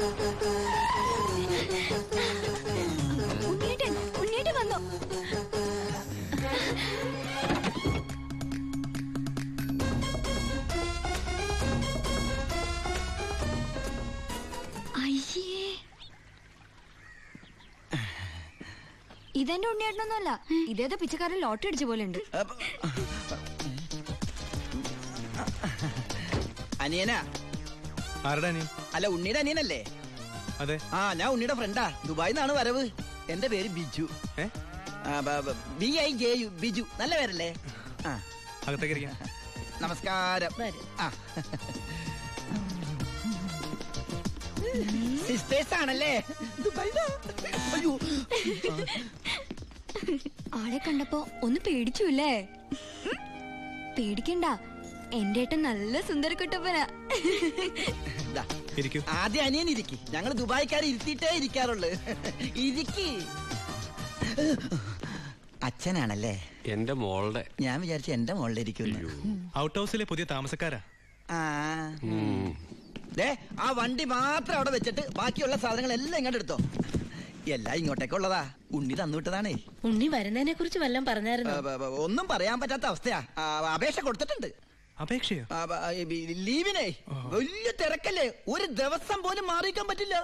ഉണ്ണീട്ടൻ വന്നു. അയ്യേ, ഇതെന്റെ ഉണ്ണിയേട്ടനൊന്നുമല്ല. ഇതേതോ പിച്ചക്കാരൻ ലോട്ടറി അടിച്ച പോലെ ഉണ്ട്. അനിയനാ? ആരുടെ അനിയൻ? അല്ല, ഉണ്ണിയുടെ അനിയനല്ലേ? അതെ. ആ, ഞാൻ ഉണ്ണിയുടെ ഫ്രണ്ടാ. ദുബായിൽ നിന്നാണ് വരവ്. എന്റെ പേര് ബിജു. BIJU, ബിജു. നല്ല പേരല്ലേ? അകത്തേക്ക്. നമസ്കാരം. സിസ്റ്റേഴ്സ് ആണല്ലേ? അയ്യോ, ആളെ കണ്ടപ്പോ ഒന്ന് പേടിച്ചുല്ലേ? പേടിക്കണ്ട, എന്റെ ഏട്ടൻ നല്ല സുന്ദരക്കുട്ടപ്പനാ. ആദ്യം അനിയൻ ഇരിക്കി. ഞങ്ങൾ ദുബായിക്കാർ ഇരുത്തിയിട്ടേ ഇരിക്കാറുള്ളു. ഇരിക്കി. അച്ഛനാണല്ലേ? എന്റെ മോളുടെ. ഞാൻ വിചാരിച്ച എന്റെ മോളുടെ ഇരിക്കുന്നു. ഔട്ട് ഹൗസിലെ പുതിയ താമസക്കാരാ. ആ വണ്ടി മാത്രം അവിടെ വെച്ചിട്ട് ബാക്കിയുള്ള സാധനങ്ങളെല്ലാം ഇങ്ങോട്ട് എടുത്തോ. എല്ലാം ഇങ്ങോട്ടേക്കുള്ളതാ. ഉണ്ണി തന്നുവിട്ടതാണേ. ഉണ്ണി വരുന്നതിനെ കുറിച്ച് വല്ലതും പറഞ്ഞായിരുന്നു? ഒന്നും പറയാൻ പറ്റാത്ത അവസ്ഥയാ. അപേക്ഷ കൊടുത്തിട്ടുണ്ട്. അപേക്ഷയോ? ലീവിനെ. വലിയ തിരക്കല്ലേ, ഒരു ദിവസം പോലും മാറിയിക്കാൻ പറ്റില്ല.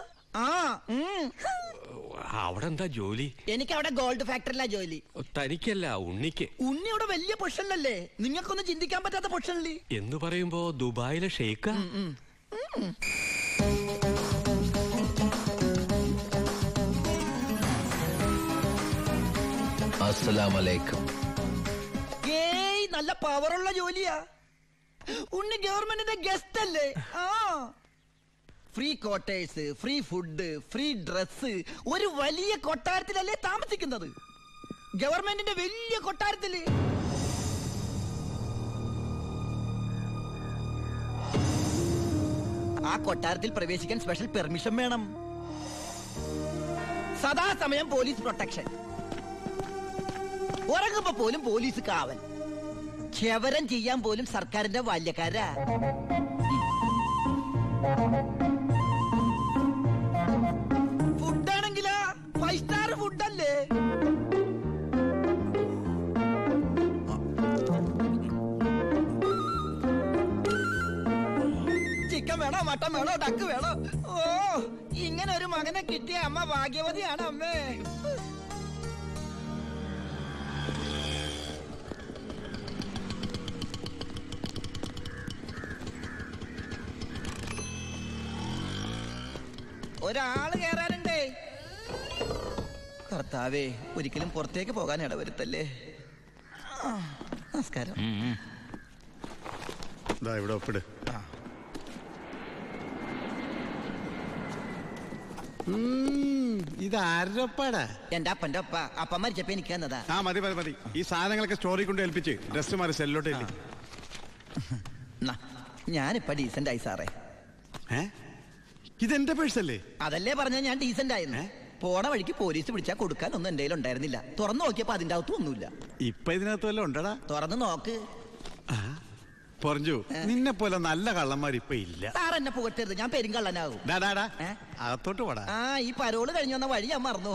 അവിടെ എന്താ ജോലി? എനിക്ക് അവിടെ ഗോൾഡ് ഫാക്ടറിയിലാ ജോലി. തനിക്കല്ല, ഉണ്ണിക്ക്. ഉണ്ണി അവിടെ വലിയ പൊസിഷനിലല്ലേ? നിങ്ങൾക്കൊന്നും ചിന്തിക്കാൻ പറ്റാത്ത പൊസിഷനില്ലേ എന്ന് പറയുമ്പോ ദുബായിലെ ഷെയ്ക്കാ? അസ്സലാമലൈക്കും. ഏയ്, നല്ല പവറുള്ള ജോലിയാ. ഉണ്ണി ഗവൺമെന്റിന്റെ ഗസ്റ്റ് അല്ലേ? Free quarters, free food, free dress. ഒരു വലിയ കൊട്ടാരത്തിലല്ലേ താമസിക്കുന്നത്? ഗവൺമെന്റിന്റെ വലിയ കൊട്ടാരത്തില്. ആ കൊട്ടാരത്തിൽ പ്രവേശിക്കാൻ സ്പെഷ്യൽ പെർമിഷൻ വേണം. സദാസമയം പോലീസ് പ്രൊട്ടക്ഷൻ. ഉറങ്ങുമ്പോ പോലും പോലീസ് കാവൽ. ക്ഷവരം ചെയ്യാൻ പോലും സർക്കാരിന്റെ ബാല്യക്കാരാ. ഫുഡാണെങ്കിലാ 5 സ്റ്റാർ ഫുഡല്ലേ? ചിക്കൻ വേണോ, മട്ടൻ വേണോ, ഡക്ക് വേണോ? ഓ, ഇങ്ങനെ ഒരു മകനെ കിട്ടിയ അമ്മ ഭാഗ്യവതിയാണ് അമ്മേ. ഒരാള് കേറാനുണ്ടേ. കർത്താവേ, ഒരിക്കലും പുറത്തേക്ക് പോകാൻ ഇടവരുത്തല്ലേ. നമസ്കാരം. ഇവിടെ ഒപ്പിട്. ഇത് ആരുടെ ഒപ്പാടാ? എന്റെ അപ്പന്റെ ഒപ്പ. അപ്പം മരിച്ചപ്പോ എനിക്ക് തന്നതാ. മതി മതി മതി. ഈ സാധനങ്ങളൊക്കെ സ്റ്റോറി കൊണ്ട് ഏൽപ്പിച്ച് ഡ്രസ് മാറി സെല്ലോട്ട്. ഞാനിപ്പ ഡീസന്റ് ആയി സാറേ. ഇതെന്റെ പേഴ്സല്ലേ? അതല്ലേ പറഞ്ഞ ഞാൻ ഡീസന്റ് ആയിരുന്നു. പോണ വഴിക്ക് പോലീസ് പിടിച്ചാൽ കൊടുക്കാൻ ഒന്നും എന്റെ ഉണ്ടായിരുന്നില്ല. തുറന്നു നോക്കിയപ്പോ അതിന്റെ അകത്തും ഒന്നുമില്ല. ഇപ്പൊ ഇതിനകത്ത് വല്ലതും ഉണ്ടടാ? തുറന്നു നോക്ക്. പറഞ്ഞു, നിന്നെ പോലെ നല്ല കള്ളന്മാർ ഇപ്പൊ ഇല്ല. സാർ എന്നെ പുകട്ടരുത്, ഞാൻ പെരുങ്കള്ളനാകും. അകത്തോട്ട് പോടാ. ഈ പരോള് കഴിഞ്ഞു വന്ന വഴി ഞാൻ മറന്നു.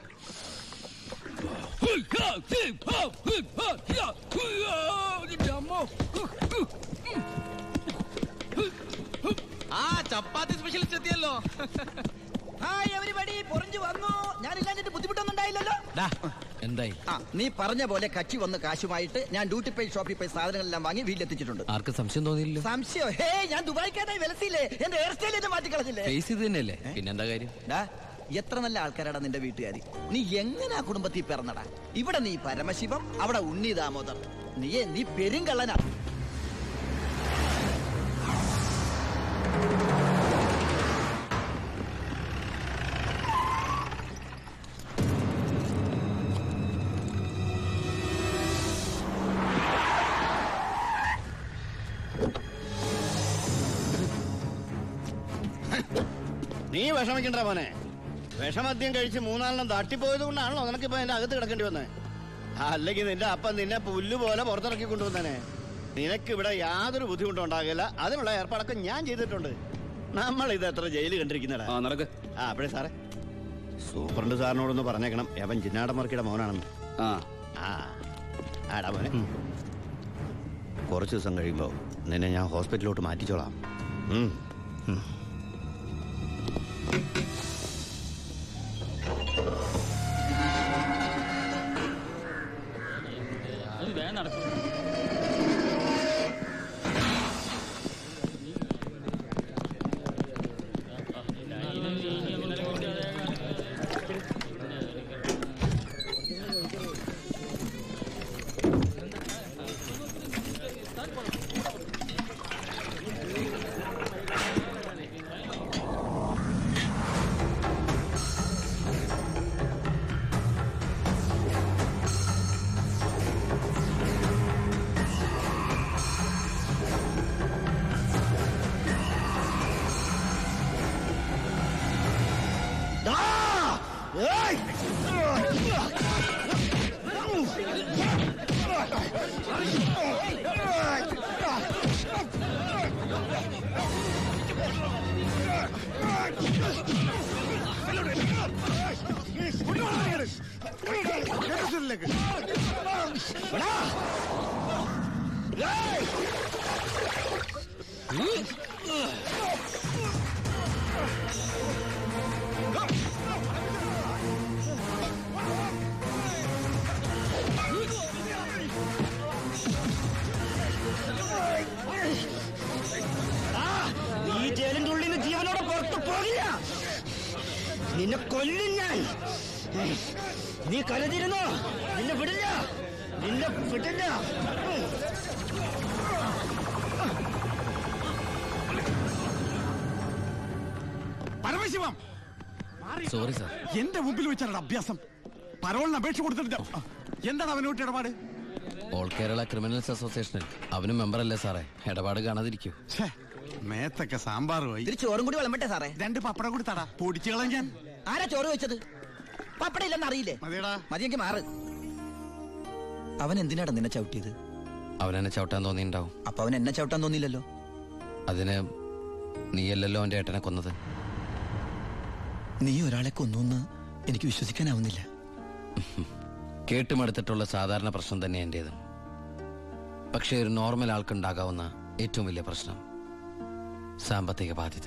ചപ്പാത്തി സ്പെഷ്യലിസ്റ്റ് എത്തിയല്ലോ. ഹായ് എവരിബഡി, പൊറിഞ്ഞു വന്നു. ഞാനില്ലാഞ്ഞിട്ട് ബുദ്ധിമുട്ടൊന്നും ഉണ്ടായില്ലല്ലോ. എന്തായി? നീ പറഞ്ഞ പോലെ കച്ചി വന്ന് കാശുമായിട്ട് ഞാൻ ഡ്യൂട്ടി പെയ്ഡ് ഷോപ്പിൽ പോയി സാധനങ്ങളെല്ലാം വാങ്ങി വീട്ടിലെത്തിച്ചിട്ടുണ്ട്. ആർക്കും സംശയം തോന്നിയില്ല? സംശയം? ഹേ, ഞാൻ ദുബായിക്കാരായി വിലസില്ലേ? എന്റെ ഹെയർ സ്റ്റൈൽ എന്നെ മാറ്റിക്കളഞ്ഞില്ലേ? ഫേസ് ഇത് തന്നെയല്ലേ, പിന്നെന്താ കാര്യം? എത്ര നല്ല ആൾക്കാരാടാ നിന്റെ വീട്ടുകാരി. നീ എങ്ങനെ ആ കുടുംബത്തിൽ പിറന്നടാ? ഇവിടെ നീ പരമശിവം, അവിടെ ഉണ്ണി ദാമോദർ. നീ പെരുങ്കള്ളനാ. നീ വിഷമിക്കണ്ട മോനെ. വിഷമദ്യം കഴിച്ച് 3-4 തട്ടിപ്പോയത് കൊണ്ടാണല്ലോ നിനക്കിപ്പോ എന്റെ അകത്ത് കിടക്കേണ്ടി വന്നേ. അല്ലെങ്കിൽ നിന്റെ അപ്പൻ നിന്നെ പുല്ല് പോലെ പുറത്തിറക്കി കൊണ്ടുവന്നേനെ. നിനക്ക് ഇവിടെ യാതൊരു ബുദ്ധിമുട്ടും ഉണ്ടാകില്ല. അതിനുള്ള ഏർപ്പാടൊക്കെ ഞാൻ ചെയ്തിട്ടുണ്ട്. നമ്മൾ ഇത് എത്ര ജയില് കണ്ടിരിക്കുന്നടാ. നടക്ക്. അപ്പഴേ സാറേ, സൂപ്രണ്ട് സാറിനോടൊന്ന് പറഞ്ഞേക്കണം അവൻ ചിന്നാടമർക്കിയുടെ മോനാണെന്ന്. ആടാ മോനെ, കുറച്ച് ദിവസം കഴിയുമ്പോ നിന്നെ ഞാൻ ഹോസ്പിറ്റലിലോട്ട് മാറ്റിച്ചോളാം. ഈ ജയിലിന്റെ ഉള്ളിൽ നിന്ന് ജീവനോടെ പുറത്തു പോകില്ല. നിന്നെ കൊല്ലും ഞാൻ. നീ കരുതിരുന്നോ? നിന്നെ വിടില്ല, നിന്നെ വിടില്ല. Paramasivam, sorry sir. എന്റെ മുമ്പിൽ വെച്ചാണ് അഭ്യാസം. പരോളിന് അപേക്ഷ കൊടുത്തിട്ടില്ല. എന്താണ് അവനോട്ട് ഇടപാട്? ഓൾ കേരള ക്രിമിനൽസ് അസോസിയേഷനിൽ അവനും മെമ്പറല്ലേ സാറേ? ഇടപാട് കാണാതിരിക്കൂ. മേത്തൊക്കെ സാമ്പാർ പോയി. ഇതിൽ ചോറും കൂടി വിളമ്പട്ടെ സാറേ? 2 പപ്പടം കൂടി തടാ, പൊടിച്ചു കളഞ്ഞാൻ. ആരാ ചോറ് വെച്ചത്? പപ്പടം ഇല്ലെന്ന് അറിയില്ലേ? മതിയടാ. മതിയെങ്കിൽ മാറ്. അവൻ എന്തിനാടാ നിന്നെ ചവിട്ടിയത്? അവനെന്നെ ചവിട്ടാൻ തോന്നിയിട്ടുണ്ടാവും. അപ്പൊ അവൻ എന്നെ ചവിട്ടാൻ തോന്നിയില്ലല്ലോ. അതിന് നീയല്ലല്ലോ അവന്റെ ഏട്ടനെ കൊന്നത്. നീ ഒരാളെ കൊന്നു എനിക്ക് വിശ്വസിക്കാനാവുന്നില്ല. കേട്ടുമടുത്തിട്ടുള്ള സാധാരണ പ്രശ്നം തന്നെ എന്റേതും. പക്ഷേ ഒരു നോർമൽ ആൾക്കുണ്ടാകാവുന്ന ഏറ്റവും വലിയ പ്രശ്നം സാമ്പത്തിക ബാധ്യത.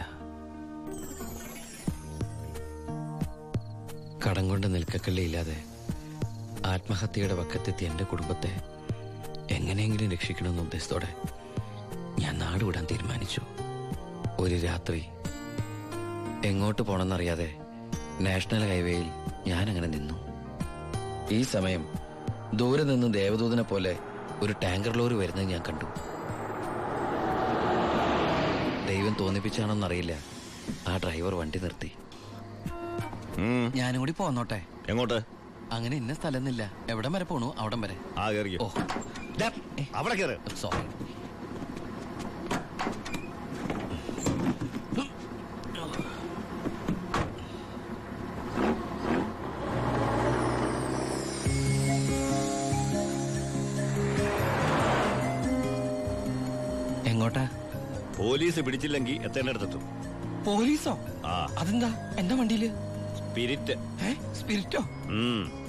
കടം കൊണ്ട് നിൽക്കക്കള്ളിയില്ലാതെ ആത്മഹത്യയുടെ വക്കത്തെത്തി എന്റെ കുടുംബത്തെ എങ്ങനെയെങ്കിലും രക്ഷിക്കണമെന്ന ഉദ്ദേശത്തോടെ ഞാൻ നാടുവിടാൻ തീരുമാനിച്ചു. ഒരു രാത്രി എങ്ങോട്ട് പോണെന്നറിയാതെ നാഷണൽ ഹൈവേയിൽ ഞാൻ അങ്ങനെ നിന്നു. ഈ സമയം ദൂരെ നിന്ന് ദേവദൂതനെ പോലെ ഒരു ടാങ്കർ ലോറി വരുന്നത് ഞാൻ കണ്ടു. ദൈവം തോന്നിപ്പിച്ചാണോന്നറിയില്ല, ആ ഡ്രൈവർ വണ്ടി നിർത്തി. ഞാനും കൂടി പോന്നോട്ടെ? എങ്ങോട്ട്? അങ്ങനെ ഇന്ന സ്ഥലമൊന്നുമില്ല, എവിടം വരെ പോണു അവിടം വരെ. ഓ അവിടെ കയറ്. സോറി. എങ്ങോട്ടാ? പോലീസ് പിടിച്ചില്ലെങ്കിൽ എത്തേണ്ടടുത്തെത്തും. പോലീസോ? അതെന്താ എന്റെ വണ്ടിയില്? സ്പിരിറ്റ്. സ്പിരിറ്റോ?